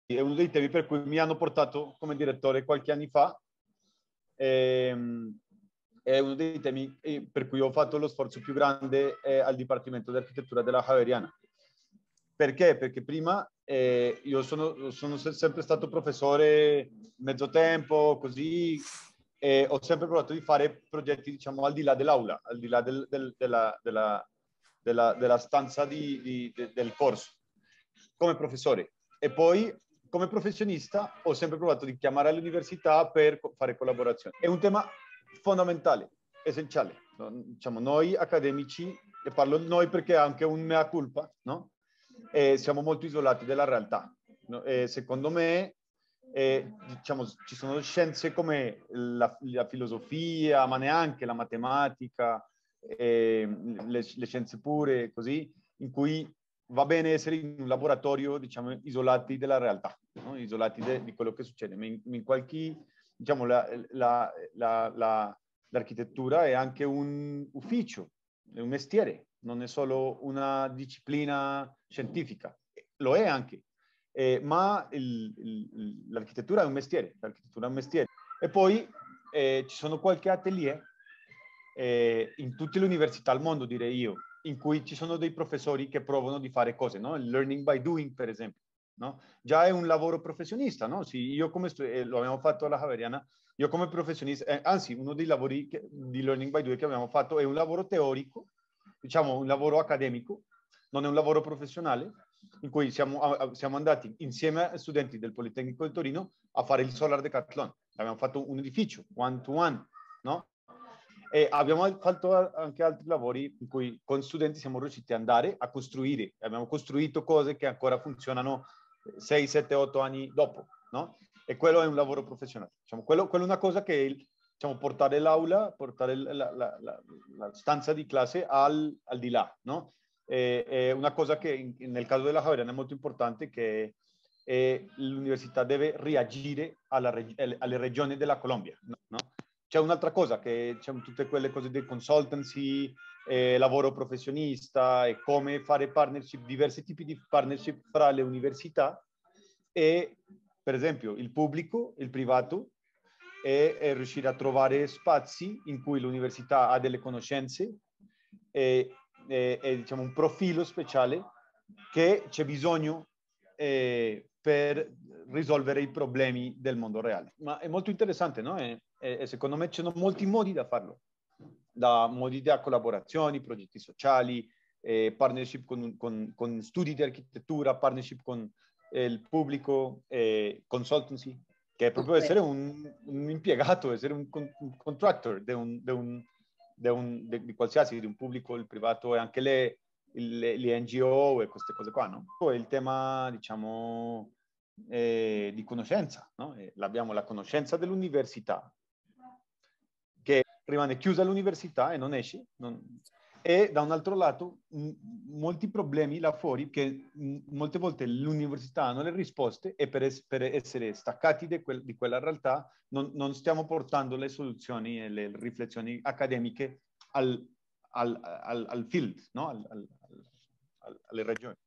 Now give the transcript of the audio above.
è uno dei temi per cui mi hanno portato come direttore qualche anno fa. È uno dei temi per cui ho fatto lo sforzo più grande al Dipartimento di Architettura della Javeriana. Perché? Perché prima io sono sempre stato professore mezzo tempo, così, e ho sempre provato di fare progetti, diciamo, al di là dell'aula, al di là della stanza del corso, come professore. E poi, come professionista, ho sempre provato di chiamare all'università per fare collaborazioni. È un tema fondamentale, essenziale. No? Diciamo, noi accademici, e parlo noi perché è anche un mea culpa, no? Siamo molto isolati dalla realtà. No? Secondo me, diciamo, ci sono scienze come la filosofia, ma neanche la matematica, le scienze pure, così, in cui va bene essere in un laboratorio, diciamo, isolati dalla realtà, no? Isolati di quello che succede. Ma in qualche, diciamo, l'architettura è anche un ufficio, è un mestiere, non è solo una disciplina scientifica, lo è anche, ma l'architettura è un mestiere, l'architettura è un mestiere. E poi ci sono qualche atelier in tutte le università al mondo, direi io, in cui ci sono dei professori che provano di fare cose, no? Il learning by doing, per esempio, no? Già è un lavoro professionista, no? Sì, io come lo abbiamo fatto alla Javeriana, io come professionista, anzi, uno dei lavori di learning by doing che abbiamo fatto è un lavoro teorico, diciamo un lavoro accademico, non è un lavoro professionale, in cui siamo andati insieme a studenti del Politecnico di Torino a fare il Solar Decathlon. Abbiamo fatto un edificio, one to one, no? E abbiamo fatto anche altri lavori in cui con studenti siamo riusciti ad andare a costruire. Abbiamo costruito cose che ancora funzionano 6, 7, 8 anni dopo, no? E quello è un lavoro professionale. Diciamo, quello è una cosa che, diciamo, portare l'aula, portare la stanza di classe al di là, no? È una cosa che nel caso della Javeriana è molto importante, che l'università deve reagire alle regioni della Colombia, no? C'è un'altra cosa, che c'è tutte quelle cose di consultancy, lavoro professionista e come fare partnership, diversi tipi di partnership fra le università e, per esempio, il pubblico, il privato, e riuscire a trovare spazi in cui l'università ha delle conoscenze e diciamo, un profilo speciale che c'è bisogno per risolvere i problemi del mondo reale. Ma è molto interessante, no? E secondo me ci sono molti modi da farlo, da modi di collaborazioni, progetti sociali, partnership con studi di architettura, partnership con il pubblico, consultancy, che è proprio essere un impiegato, essere un contractor di qualsiasi, di un pubblico, il privato e anche le NGO e queste cose qua, no? Poi il tema, diciamo, di conoscenza, no? Abbiamo la conoscenza dell'università, che rimane chiusa all'università e non esce, e da un altro lato molti problemi là fuori che molte volte l'università hanno le risposte e per essere staccati di quella realtà non stiamo portando le soluzioni e le riflessioni accademiche al field, no? Alle regioni.